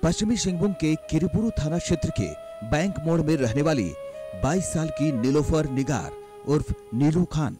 पश्चिमी सिंहभूम के किरीपुरु थाना क्षेत्र के बैंक मोड़ में रहने वाली 22 साल की नीलोफर निगार उर्फ नीलू खान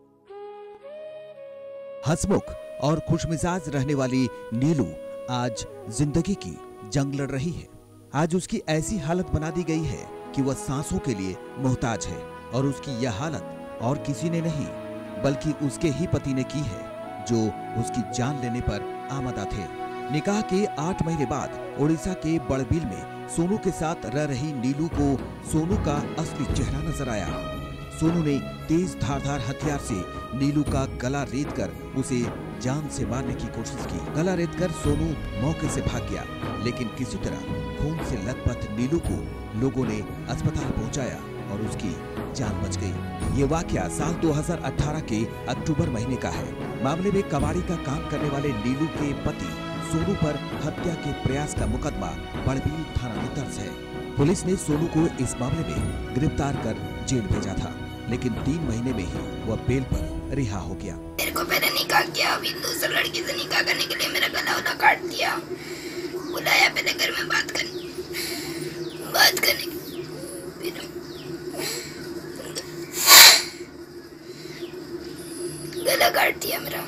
हंसमुख और खुशमिजाज रहने वाली नीलू आज जिंदगी की जंग लड़ रही है। आज उसकी ऐसी हालत बना दी गई है कि वह सांसों के लिए मोहताज है और उसकी यह हालत और किसी ने नहीं बल्कि उसके ही पति ने की है, जो उसकी जान लेने पर आमदा थे। निकाह के 8 महीने बाद ओडिशा के बड़बिल में सोनू के साथ रह रही नीलू को सोनू का असली चेहरा नजर आया। सोनू ने तेज धारदार हथियार से नीलू का गला रेतकर उसे जान से मारने की कोशिश की। गला रेतकर सोनू मौके से भाग गया, लेकिन किसी तरह खून से लथपथ नीलू को लोगों ने अस्पताल पहुंचाया और उसकी जान बच गई। ये वाकया साल 2018 के अक्टूबर महीने का है। मामले में कबाड़ी का काम करने वाले नीलू के पति सोनू पर हत्या के प्रयास का मुकदमा बड़बिल थाना में दर्ज है। पुलिस ने सोनू को इस मामले में गिरफ्तार कर जेल भेजा था, लेकिन 3 महीने में ही वह बेल पर रिहा हो गया। मेरे को पहले निकाह किया, अभी दूसरे लड़की से निकाह करने के लिए मेरा गला उला काट दिया। बुलाया पहले घर में बात करने गला काट दिया मेरा,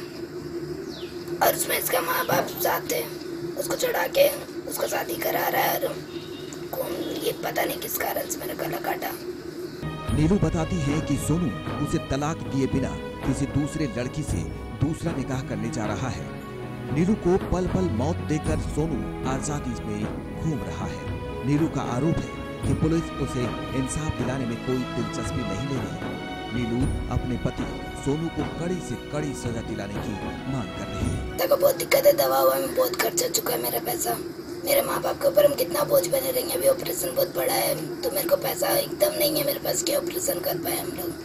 और उसमें इसका माँ बाप साथ है, उसको चढ़ा के उसको शादी करा रहा है और कौन ये पता नहीं किस कारण से मेरा गला काटा। नीलू बताती है कि सोनू उसे तलाक दिए बिना किसी दूसरे लड़की से दूसरा निकाह करने जा रहा है। नीलू को पल पल मौत देकर सोनू आजादी में घूम रहा है। नीलू का आरोप है कि पुलिस उसे इंसाफ दिलाने में कोई दिलचस्पी नहीं ले रही। नीलू अपने पति सोनू को कड़ी से कड़ी सजा दिलाने की मांग कर रही है। देखो बहुत दिक्कत है, दवा में बहुत खर्च हो चुका है मेरा पैसा। मेरे माँ बाप के ऊपर हम कितना बोझ बने रहेंगे। अभी ऑपरेशन बहुत बड़ा है, तो मेरे को पैसा एकदम नहीं है मेरे पास कि ऑपरेशन कर पाए हम लोग।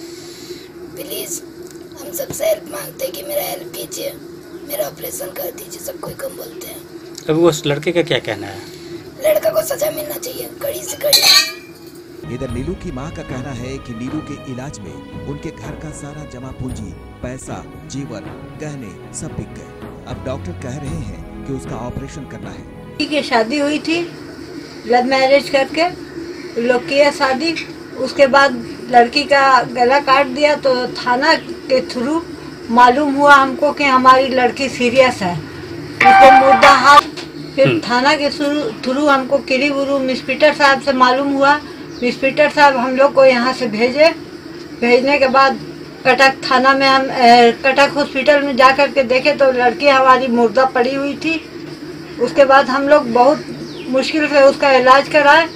प्लीज हम सबसे हेल्प मांगते हैं कि मेरा हेल्प कीजिए, मेरा ऑपरेशन कर दीजिए। सब कोई कम बोलते हैं। अब उस लड़के का क्या कहना है? लड़का को सजा मिलना चाहिए, कड़ी से कड़ी। इधर नीलू की मां का कहना है कि नीलू के इलाज में उनके घर का सारा जमा पूंजी, पैसा, जेवर, गहने सब बिक गए। अब डॉक्टर कह रहे हैं कि उसका ऑपरेशन करना है। की शादी हुई थी, लव मैरिज करके लोग किया शादी। उसके बाद लड़की का गला काट दिया, तो थाना के थ्रू मालूम हुआ हमको कि हमारी लड़की सीरियस है, उसको मुर्दा हाथ। फिर थाना के थ्रू हमको किरीपुरु इंस्पेक्टर साहब से मालूम हुआ। इंस्पेक्टर साहब हम लोग को यहाँ से भेजने के बाद कटक थाना में हम कटक हॉस्पिटल में जा कर के देखे तो लड़की हमारी मुर्दा पड़ी हुई थी। उसके बाद हम लोग बहुत मुश्किल से उसका इलाज कराए।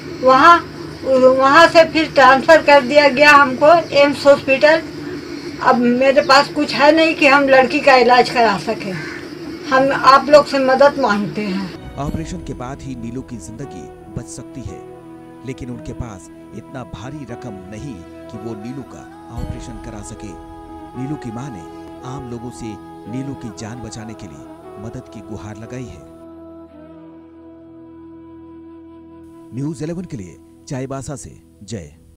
वहाँ से फिर ट्रांसफ़र कर दिया गया हमको एम्स हॉस्पिटल। अब मेरे पास कुछ है नहीं कि हम लड़की का इलाज करा सकें। हम आप लोग से मदद मांगते हैं। ऑपरेशन के बाद ही नीलू की जिंदगी बच सकती है, लेकिन उनके पास इतना भारी रकम नहीं कि वो नीलू का ऑपरेशन करा सके। नीलू की मां ने आम लोगों से नीलू की जान बचाने के लिए मदद की गुहार लगाई है। न्यूज़ 11 के लिए चाईबासा से जय।